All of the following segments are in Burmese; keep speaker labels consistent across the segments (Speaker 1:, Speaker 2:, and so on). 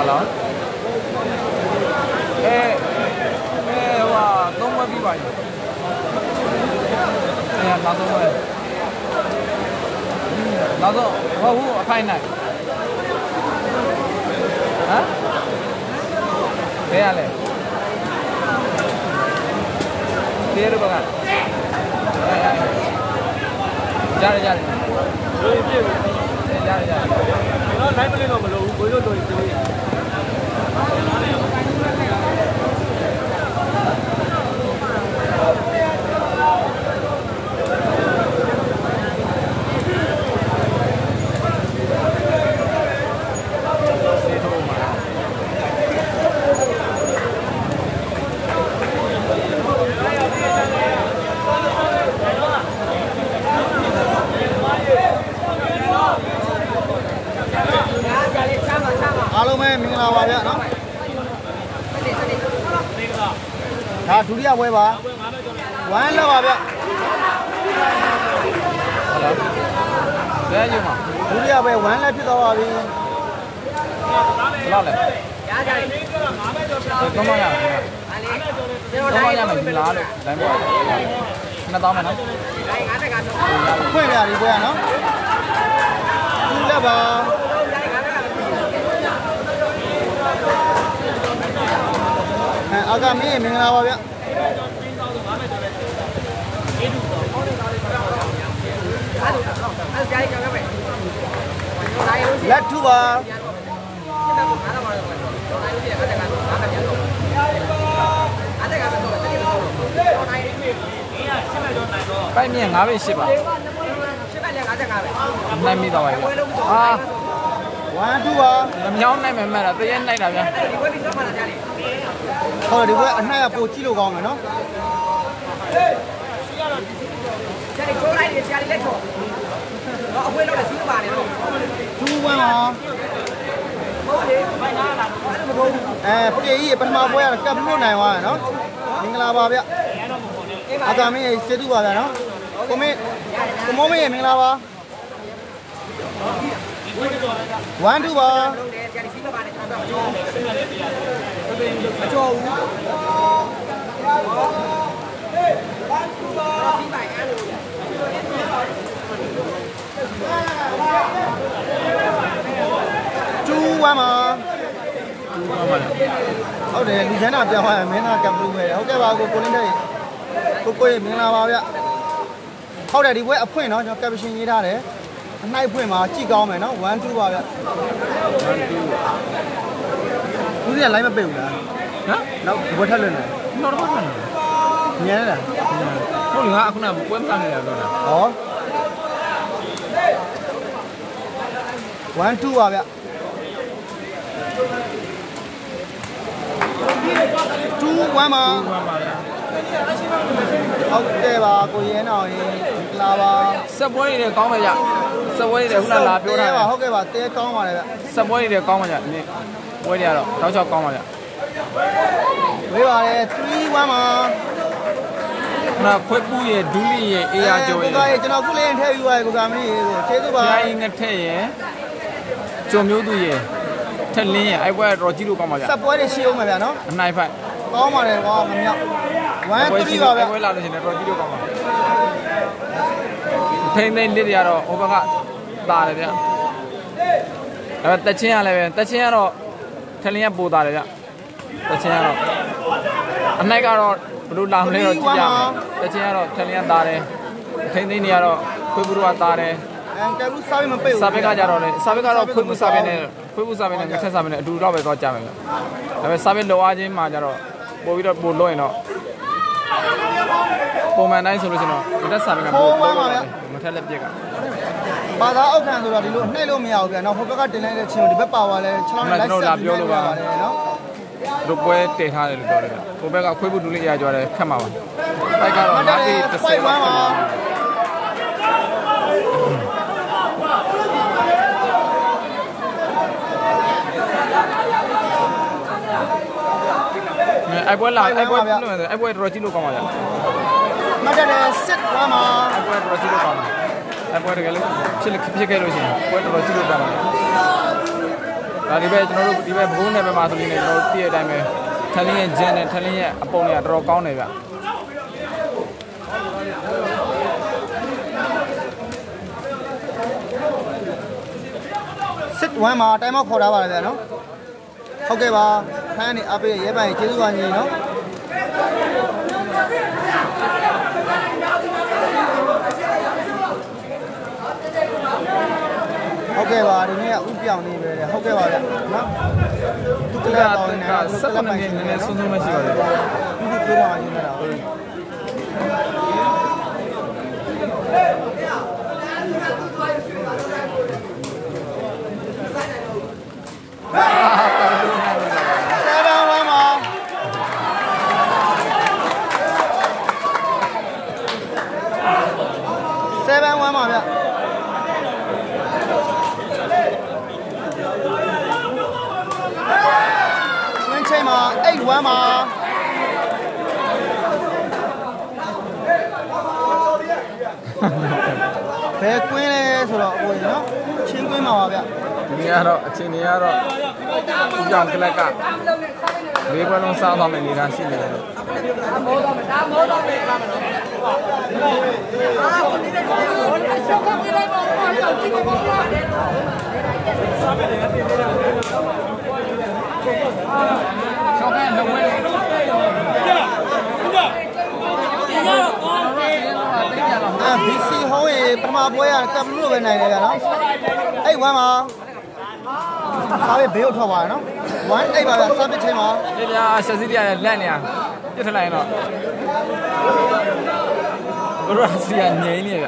Speaker 1: Hello. Don't worry about it. Yeah, not so well. Not so. Who? Fine night. Huh? There. There, baga. Jare. Jare. No, live bole no bolo. Bolo do.
Speaker 2: Alo mấy mình là vào vậy nó. Thà chú đi à quay bà. Quán là vào vậy.
Speaker 1: Cái gì mà?
Speaker 2: Chú đi à quay quán là biết đâu vào đi.
Speaker 1: Lo này. Không bao giờ. Không bao giờ mình lá được. Đấy mà. Nó to mà nó.
Speaker 2: Quay về đi quay nó. Chú là bà. Agami mình là vào vậy. Let two ba.
Speaker 1: Cái miếng ngã về xếp à? Này mi đâu vậy? À,
Speaker 2: One two ba.
Speaker 1: làm nhau này mày là tự nhiên này là gì?
Speaker 2: Thôi đi quay anh này là 4 kg rồi nó. Chú quay mà. Cái gì bên mà quay là cái món này mà nó. Mình là bao vậy? Agami sẽ đi vào đây nó. Có món gì mình là bao? One two ba. Chú qua mà. Để đi thế nào cho hỏi mình là cầm đủ về. Ok vào cô lên đây. Cô mình là vào vậy. Sau này đi quay ấp phơi nó cho cái gì như thế đấy. Nay phơi mà chỉ cao mày nó one two vào vậy. Cái gì lấy mà bèo nè.
Speaker 1: Hả?
Speaker 2: Nó vượt hết lên này.
Speaker 1: Nó bắt mình.
Speaker 2: Nghe đấy nè.
Speaker 1: Không được à? Không làm quên sang này rồi nè.
Speaker 2: Đó. One two vào vậy. Chú quá mà. Ok bà, cô Yến rồi là bà.
Speaker 1: Subway này con mà dạ. Subway này cũng là lá biểu này.
Speaker 2: Ok bà, té con mà này.
Speaker 1: Subway này con mà dạ. Quay đi rồi, tao cho con mà dạ.
Speaker 2: Với bà này, three quá mà.
Speaker 1: Là khối bùi ấy, đuôi ấy, ê à cho ấy.
Speaker 2: Cô gái, cho nó cứ lên theo yêu ai, cô gái mình chế tôi bà.
Speaker 1: Cái ngắt thế ấy, cho miêu đuôi ấy, thật lên ấy, ai quay rồi chỉ được con mà dạ.
Speaker 2: Subway này siêu mà vậy nó.
Speaker 1: Này phải.
Speaker 2: Con mà này, con ngầm nhậu. One three vào vậy.
Speaker 1: Ai quay làm thì rồi chỉ được con mà. Thế nên đi ra rồi, ông bác ta đấy ạ. Tất nhiên rồi, thật lên bù ta đấy ạ. Tất nhiên rồi. Anh này cái rồi, bù làm lên rồi chỉ ra. Tất nhiên rồi, thật lên ta đấy. Thế nên đi rồi, khối bù ta đấy.
Speaker 2: Cái bút sao mà bèo.
Speaker 1: Sao cái ra rồi, sao cái rồi khối bù sao này, cái sao này, đủ rồi phải cho mình. Vậy sao cái lỗ gì mà ra rồi, bù được bù lôi nó. Bù mà này solution nó, cái sao cái bù lôi nó, mình thấy là gì cả.
Speaker 2: Bà đã ốc hàng rồi đi luôn, này luôn mèo kìa, nó không có cái tiền này chiều đi bắt bảo vào này, cho nó lấy sạch đi vào này nó.
Speaker 1: Rồi quay tệ thay rồi đó đấy. Cô bé khối bút đuôi ra cho đấy, khăm vào. Tại cái rồi nó đi từ
Speaker 2: quay qua mà.
Speaker 1: Ai quay rồi chỉ lúc con mà.
Speaker 2: Mà đây là set qua mà.
Speaker 1: Ai quay rồi chỉ lúc con. Ai quay cái lúc chỉ là cái rồi gì. Quay rồi chỉ lúc con. ဒါဒီဘက်ကျွန်တော်တို့ဒီဘက်ဘုံနဲ့ဘက်မှာဆိုရင်ကျွန်တော်တို့တည့်တဲ့အတိုင်းပဲထလင်းရဲ့ဂျန်နဲ့ထလင်းရဲ့အပုံတွေကတော်တော်ကောင်းတယ်ဗျ
Speaker 2: စစ်ဝမ်းမှာတိုင်းမောက်ခေါ်ထားပါလေဗျာနော်ဟုတ်ကဲ့ပါခန်းကနေအပေးရဲပိုင်ကျေးဇူးပါညီနော်ဟုတ်ကဲ့ပါဒီနေ့ကဥပြောင်နေပဲဟုတ်ကဲ့ပါဗျနော်သူကလည်းပေါင်းနေတာ17နှစ်နည်းနည်းဆုံးဆုံးမရှိပါဘူးဒီပြောတာညီနေတာဟုတ်ဝမ်းမှာဘယ်ကွင်းလဲဆိုတော့အခုနော်ချင်းကွင်းမှာပါဗျ
Speaker 1: ဒီနေ့ကတော့အချိန်တွေကတော့ဥကြောင်ကလက်က၄ဘက်လုံးစားသွားမယ်နေသားရှိနေတယ်လို့မိုးတော့မယ်ဒါမိုးတော့မယ်ကားမလို့အာဒီနေ့ကိုရှောက်ပြလိုက်ပါဦးရောက်ကြည့်ပါဦးစားမယ်နေတယ်ရှောက်တဲ့လုံးဝ
Speaker 2: BC ဟောင်းရေပထမပွဲကကပ်လို့ပဲနိုင်တယ်ဗျာနော်အဲ့ဝမ်းမှာစားပဲဘေးကိုထွက်သွားတယ်နော်ဝမ်းအဲ့ပါဗျာစားပစ်ချိန်မှာ
Speaker 1: ဒီဗျာရှက်စီးတရားလက်နေရပြစ်ထလိုက်တော့ဘရစီယာငြိမ်းနေဗျာ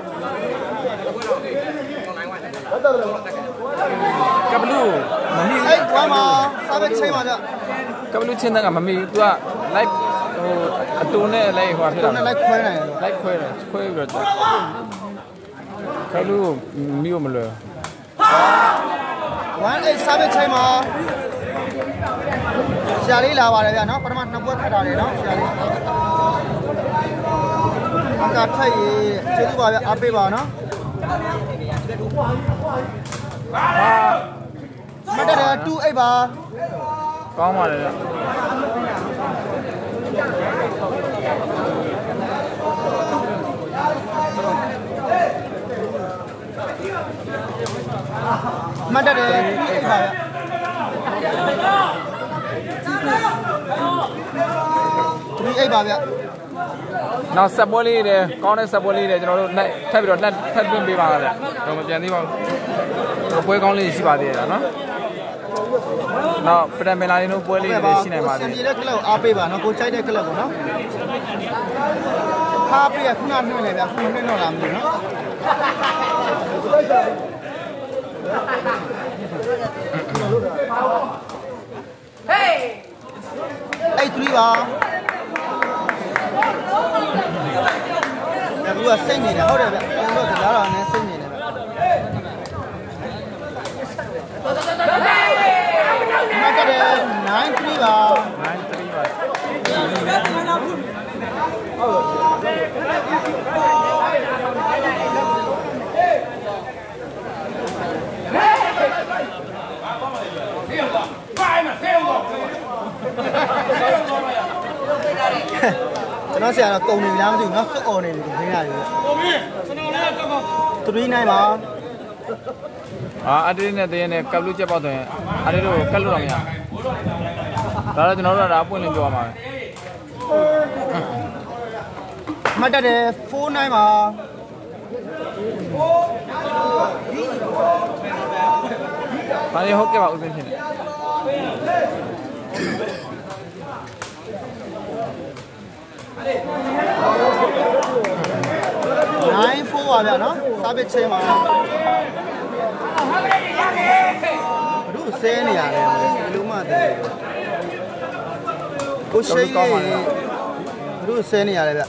Speaker 1: ကပ်လို့မမီ
Speaker 2: အဲ့ဝမ်းမှာစားပစ်ချိန်မှာဗျာ
Speaker 1: ကပ်လို့ချင်းတဲ့ကမမီ तू က like ဟိုအတူနဲ့လိုက်ဟိုဖြစ်တာ
Speaker 2: နဲ့လိုက်ခွဲနိုင်တယ်
Speaker 1: လိုက်ခွဲတယ်ခွဲပြီးတော့ကပ်လို့မျိုးမလွယ်
Speaker 2: ဝမ်းအဲ့စားပစ်ချိန်မှာဆရာလေးလာပါတယ်ဗျာနော်ပထမနှစ်ပွဲခတ်တာလေနော်ဆရာလေးအကထိုက်ရေးကျေးဇူးပါဗျာအားပေးပါနော်မတ်တယ်28ပါ
Speaker 1: ကောင်းပါလေဗျာ
Speaker 2: မတ်တယ်28ပါဗျာ28ပါဗျာ
Speaker 1: နောက်ဆက်ပွဲလေးတွေကောင်းတဲ့ဆက်ပွဲလေးတွေကျွန်တော်တို့ထပ်ပြီးတော့ထပ်သွင်းပေးပါဗျာတော့မပြန်သေးပါဘူးပွဲကောင်းလေးရှိပါသေးတယ်နော်နောက်ပရမီလာရင်းတို့ပွဲလေးတွေရှိနိုင်ပါသေးတယ်
Speaker 2: စင်ပြေတဲ့ကလပ်ကိုအားပေးပါနော်ကိုကြိုက်တဲ့ကလပ်ကိုနော်အားပေးရခုနနှွှဲလေဗျာခုနှွှဲတော့လာမလို့နော်ဟေးအဲ့3ပါဒါကစိတ်နေတယ်ဟုတ်တယ်ဗျကျွန်တော်ကကြားတော့နည်းစိတ်နေတယ်ဗျမတ်တယ်93ပါ
Speaker 1: 93ပါ
Speaker 2: ကျွန်တော်ဆရာတော့ကုံနေလားမသိဘူးเนาะစွတ်អော်နေတယ်ခင်းရတယ်ကိုမင်းကျွန်တော်လည်းကောက်39ပါ
Speaker 1: အတေးနဲ့တည်းနဲ့ကပ်လို့ချက်ပေါက်တယ်အတေးတို့ကတ်လို့တော့မရဒါတော့ကျွန်တော်တို့ကဒါပွင့်လင်းပြောရမှာ
Speaker 2: ပဲမှတ်တယ်49ပါ
Speaker 1: ဘာလဲဟုတ်ကဲ့ပါဦးစင်းဖြစ်နေ
Speaker 2: 94ပါဗျာနော်စားပစ်ချင်းပါဘုဆဲနေရတယ်ဘယ်လိုမှတည်းကိုရှိကောင်းပါလေဘုဆဲနေရတယ်ဗျ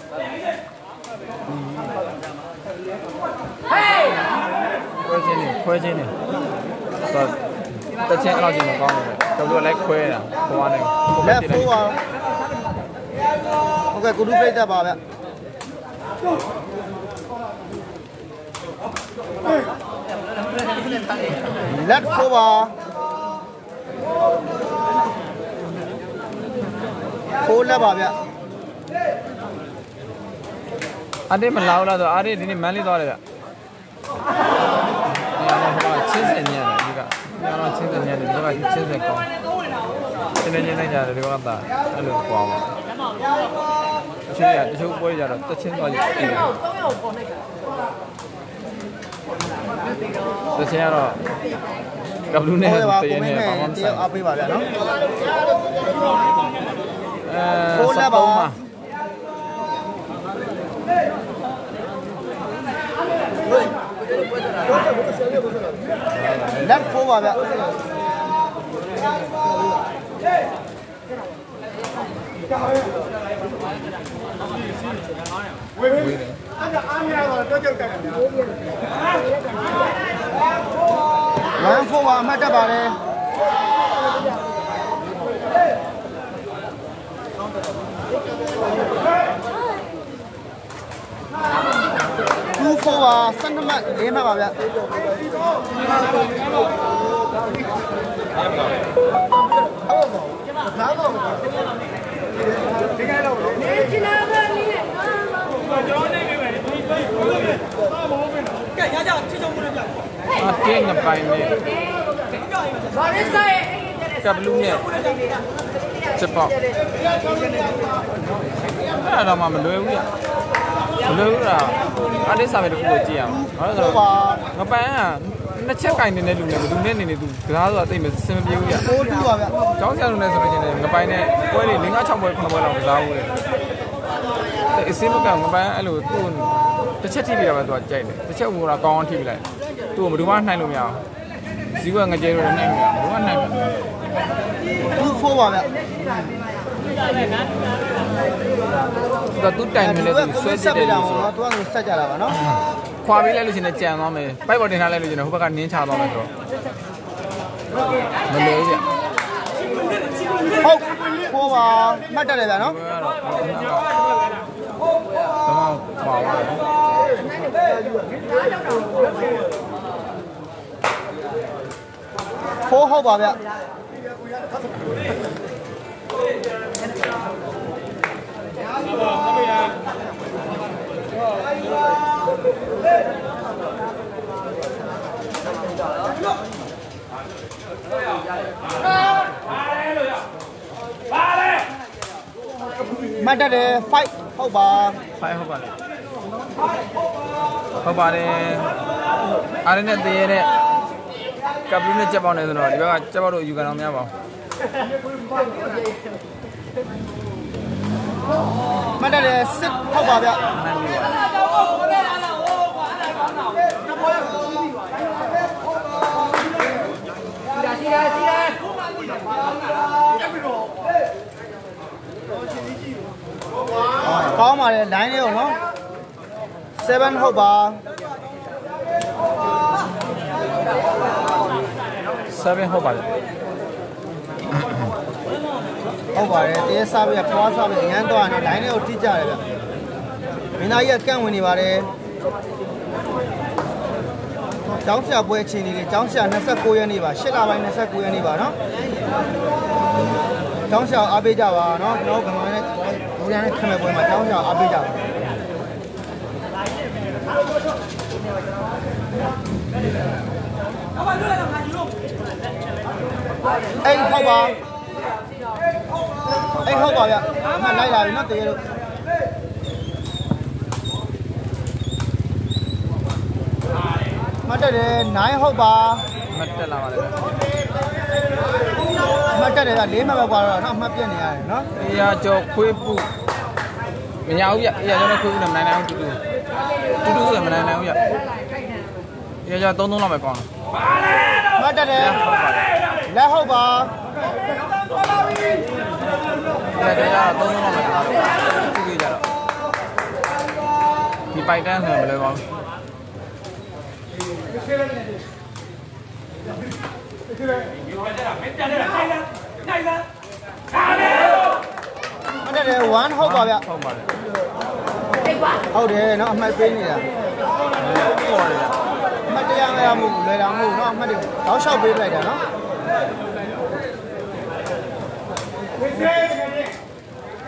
Speaker 1: ခွဲချင်းနေတော့တချင်အဲ့လိုချင်းမကောင်းဘူးတော်တော်လိုက်ခွဲတာဟိုကနေ
Speaker 2: လက်4ပါဟုတ်ကဲ့ကုတုပြိတ္တပါဗျလက်4ပါဖိုးလက်ပါဗျ
Speaker 1: အတေးမလာဘူးလားဆိုအားရဒီနေ့မန်းလေးသွားတယ်ဗျ။ညာတော့ဟိုကချင်းစင်ညံ့တယ်ဒီကညာတော့ချင်းစင်ညံ့တယ်ဒီကချင်းစင်ကောင်း။တင်းနေနေကြတယ်ဒီကသာအဲ့လိုကွာပါ။အချင်းရတချို့ပွဲကြတော့တချင်းသွားကြည့်တယ်။တချင်းကတော့ကဘလူးနဲ့တရင်းနဲ့ပေါင်းအောင်ဆိုင်
Speaker 2: အားပေးပါဗျာနော်
Speaker 1: ဖိုးလက်ပါ
Speaker 2: လက်ဖိုးပါဗျဝေးဝေးအားမရတော့တော့ကြောက်တယ်ခင်ဗျာဝမ်ဖိုးပါအမှတ်တက်ပါတယ်2 4ပါ12မှတ်4မှတ်ပါဗျ
Speaker 1: အတင်းနှစ်ပိုင်းနဲ့ကဘလူးနဲ့ချက်ပေါက်အဲ့ဒါမှမလွယ်ဘူးရမလွယ်ဘူးလားအတင်းစာပဲတစ်ခုကိုကြည့်ရအောင်ဘာလို့လဲဆိုတော့ငပန်းကနှစ်ချက်ကင်နေတဲ့လူနဲ့ဘယ်သူနဲ့နေနေသူကစားဆိုတာတိတ်မစင်မပြေဘူးရ
Speaker 2: ဖိုးတူပါဗျ
Speaker 1: ကျောင်းဆရာလူနဲ့ဆိုလို့ရှိရင်ငပန်းနဲ့ပွဲတွေ5 6ပွဲ9ပွဲလောက်ကစားဘူးလေအစင်းမကငပန်းအဲ့လိုသူ့တစ်ချက်ထိပြီးတော့ပဲသူကကြိုက်တယ်တစ်ချက်ဟိုတော့ကောင်းအောင်ထိပြီးလိုက်သူ့ကိုဘယ်သူမှနှိုက်လို့မရအောင်ဇီဝငကြဲလို့နှိုက်လို့မရဘူးကနှိုက်
Speaker 2: 2 4ပါဗျ
Speaker 1: သူတိုင်နေလေသူဆွဲကြည့်တယ်လို့ဆို
Speaker 2: တော့သူကဆက်ကြတာပါနော်
Speaker 1: ခွာပေးလိုက်လို့ရှင်လည်းကြံသွားမယ်ပိုက်ပေါ်တင်ထားလိုက်လို့ရှင်လည်းဟိုဘက်ကနင်းချသွားမယ်ဆိုတော့မလို့ဗျ
Speaker 2: ဟုတ်ဖိုးပါမှတ်တယ်ဗျာနော်
Speaker 1: တော့ပါပါ
Speaker 2: ဖိုးဟုတ်ပါဗျမှတ်တယ်5ဟုတ်ပါ
Speaker 1: 5ဟုတ်ပါလေဟုတ်ပါတယ်အားရနဲ့တရေနဲ့ကပ်လူးနဲ့ချက်ပေါင်းနေဆိုတော့ဒီဘက်ကချက်ပေါက်တို့ယူကန်အောင်များပါ
Speaker 2: မှတ်တယ်6ဟုတ်ပါဗျ
Speaker 1: မှန်ပြီပါ
Speaker 2: ကောင်းပါတယ် line လေးကိုနော်7ဟုတ်ပါ
Speaker 1: 7ဟုတ်ပါတယ်
Speaker 2: ဟုတ်ပါတယ်တရားစားပြီးဖွားစားပြီးငန်းတော့နော် line လေးကိုထိကြတယ်ဗျမင်းသားကြီးကကန့်ဝင်နေပါတယ်ကျောင်းဆရာပွဲအချိန်လေးကျောင်းဆရာ29ရက်နေ့ပါ8လပိုင်း29ရက်နေ့ပါနော်ကျောင်းဆရာအားပေးကြပါနော်ကျွန်တော်ကမှလည်းဘူရန်နဲ့ခမဲ့ပွဲမှာကျောင်းဆရာအားပေးကြပါအဲ့ဟုတ်ပါအဲ့ဟုတ်ပါဗျအမှလိုက်လာပြီနော်တကယ်လို့မတ်တက်တယ်9ဟုတ်ပါ
Speaker 1: မတ်တက်လာပါလေ
Speaker 2: မတ်တက်တယ်က4မှတ်ပဲကွာတော့နော်အမှတ်ပြတ်နေရတယ်နော်
Speaker 1: အေးရကြောခွေးပုမရဘူးဗျအေးရကြောနဲ့ခွေးပုနဲ့မနိုင်နိုင်ဘူးတူဆိုမနိုင်နိုင်ဘူးဗျအေးရကြော3လောက်ပဲကောင်း
Speaker 2: မတ်တက်တယ်လက်ဟုတ်ပါ
Speaker 1: အေးရကြော3လောက်ပဲကောင်းတူကြတော့ဒီပိုက်တန်းဆိုမလဲကောင်း
Speaker 2: မတ်တယ်1ဟုတ်ပါဗျ
Speaker 1: ဟုတ်ပါတယ်
Speaker 2: ဟုတ်တယ်နော်အမှတ်ပေးနေတာ
Speaker 1: ပေါ်တယ်
Speaker 2: အမှတ်တရားမရမှုလွယ်တာမဟုတ်နော်အမှတ်တွေတောက်လျှောက်ပေးလိုက်တာနော်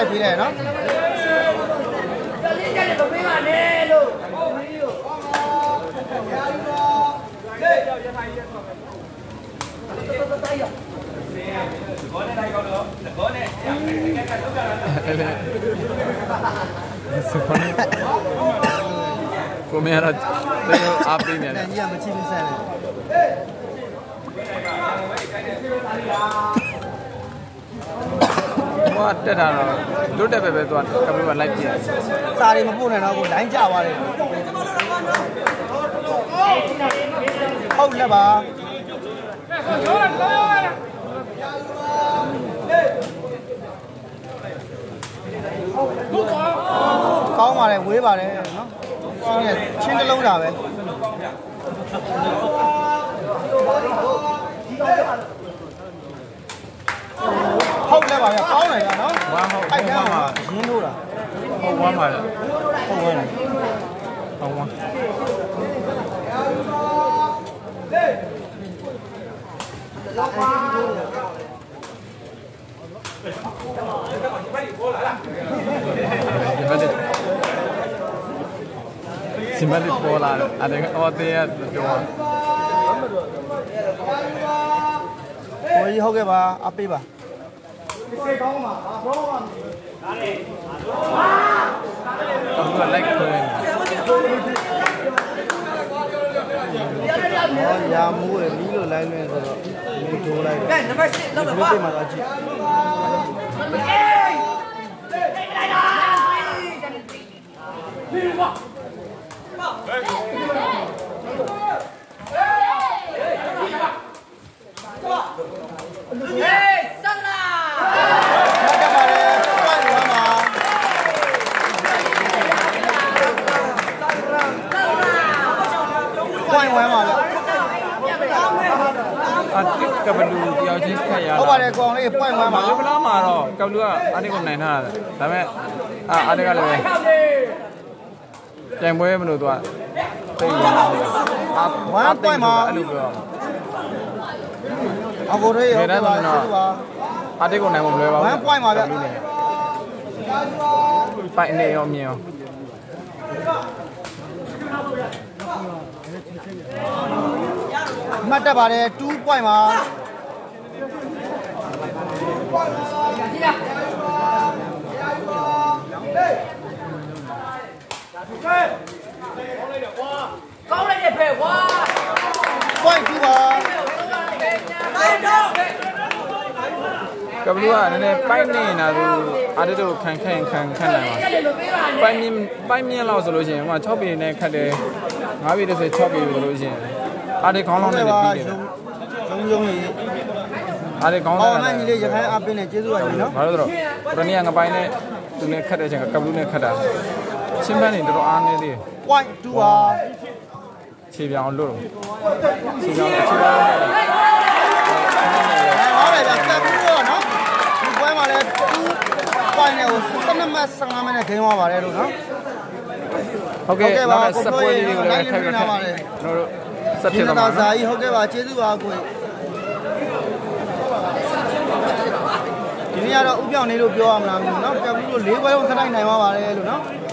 Speaker 2: လိုက်ပြီးတယ်နော်
Speaker 1: ကိုမရတော့အားပေးနေတယ်
Speaker 2: ကြီးကမချိဘူးဆန်တယ်
Speaker 1: ဟိုကတက်တာတော့လွတ်တက်ပဲသွားကပူကလိုက်ပြ
Speaker 2: စာတွေမပို့နဲ့တော့ကိုလိုင်းကြသွားတယ်ဟုတ်လက်ပါကောင်းပါတယ်ဝေးပါတယ်နော်ချင်းတစ်လုံးတာပဲဟုတ်လက်ပါဗျကောင်းတယ်ဗျနော်
Speaker 1: ဝမ်းဟုတ်
Speaker 2: အဲ့
Speaker 1: ဝ
Speaker 2: ဒါ
Speaker 1: မ်းမှာ
Speaker 2: ရင်းလို့တာ
Speaker 1: ဟုတ်ဝမ်းပါလေ
Speaker 2: ဟုတ်ဝဲတယ်
Speaker 1: ဟုတ်ဝမ်းစင်မလေးပေါ်လာတယ်အဲ့ဒါအော်တဲ့ပြော
Speaker 2: ကိုကြီးဟုတ်ကဲ့ပါအပေးပါ
Speaker 1: ကပူကလိုက်ခွဲ
Speaker 2: ရာမိုးရမီးလို့လိုင်းလွဲဆိုတော့မီးထိုးလိုက်တယ်နံပါတ်7လောက်ပါဒီမှာတော့ကြည့်
Speaker 1: ကပလူတယောက်ချင်းခက်ရ
Speaker 2: ဟုတ်ပါတယ်ကောင်လေးပွိုင်ဝမ်းပါ
Speaker 1: ဘာလို့မလားမှာတော့ကပလူကအတိတ်ကိုနိုင်ထားတာဒါပေမဲ့အာတိတ်ကလည်းတိုင်ပွဲမလို့တော့သိရင်
Speaker 2: ဝမ်းပွိုင်မှာ
Speaker 1: အဲ့လိုပြော
Speaker 2: အကိုရေးဟုတ်ကဲ့ပါကျေးဇူးပါ
Speaker 1: အာတိတ်ကိုနိုင်မလွယ်ပါဘူး
Speaker 2: ဝမ်းပွိုင်ပါဗျ
Speaker 1: ပိုင်နေရောမြင်ရော
Speaker 2: မှတ်တတ်ပါတယ်2 point ပါကောင်းလိုက်တဲ့ဖဲဝါ point 2ပါ
Speaker 1: ကပလူကနည်းနည်းပိုင်နေတာသူအာတိတ်ကိုခံနိုင်ပါပိုင်မြင်လောက်ဆိုလို့ရှိရင်ဟို6ပေနဲ့ခတ်တယ်9ပေ30 6ပေဆိုလို့ရှိရင်အာတိတ်ခေါင်းလောင်းနဲ့ပြီးတယ်
Speaker 2: ရုံကြီး
Speaker 1: အားလေကောင်း
Speaker 2: အော်
Speaker 1: တာ
Speaker 2: မကြီးလေးရခိုင်အပင်းနဲ့ကျေးဇူးပါကြီးနော်
Speaker 1: ဘာလို့လဲဆိုတော့ရနီကငပိုင်းနဲ့သူနဲ့ခတ်တဲ့အချိန်ကကပလူနဲ့ခတ်တာချင်းပန်းနေတော်တော်အားနေသေးတယ်
Speaker 2: point 2ပါ
Speaker 1: ခြေပြောင်လို့ခြေပြောင်ခြေပြောင်နဲ့
Speaker 2: ဟုတ်တယ်ဗျကပ်ပြီးတော့နော်ဒီပွဲမှာလည်း2 point နဲ့ကို12မှတ်15မှတ်နဲ့ဂိမ်းသွားပါတယ်လို့နော်
Speaker 1: ဟုတ်ကဲ့နောက်တဲ့စပွဲလေးတွေကိုလည်းထပ်ပြီးတော့ကျွန်တော်တို့ဆက်ဖြစ်သွားပါ
Speaker 2: ဇာ
Speaker 1: နော်
Speaker 2: ကြီးဟုတ်ကဲ့ပါကျေးဇူးပါကိုဒီနေ့ကတော့ဥပြောင်းနေလို့ပြောရမလားမသိဘူးเนาะကပ်ပြီးတော့၄ပွဲလုံးစတိုက်နိုင်သွားပါတယ်လို့เนาะ